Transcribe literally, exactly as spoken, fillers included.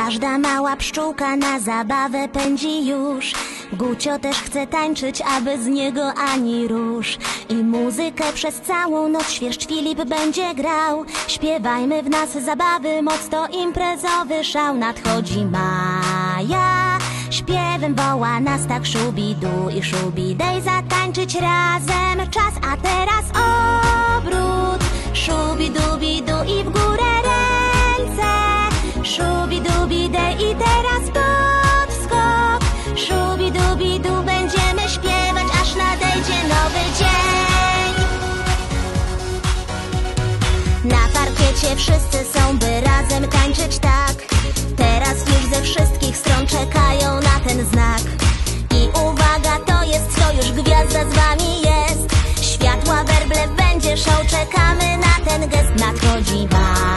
Każda mała pszczółka na zabawę pędzi już. Gucio też chce tańczyć, aby z niego ani rusz. I muzykę przez całą noc świerszcz Filip będzie grał. Śpiewajmy w nas zabawy, moc to imprezowy szał. Nadchodzi maja, śpiewem woła nas tak szubidu i szubidej. Zatańczyć razem czas, a teraz obrót. Szubidubidu i w górę ręce. Szubidubidej i teraz podskok. Szubidubidu będziemy śpiewać, aż nadejdzie nowy dzień. Na parkiecie wszyscy są, by razem tańczyć tak. Teraz już ze wszystkich stron czekają na ten znak. I uwaga, to jest sojusz, gwiazda z wami jest. Światła, werble, będzie show, czekamy na ten gest. Nadchodzi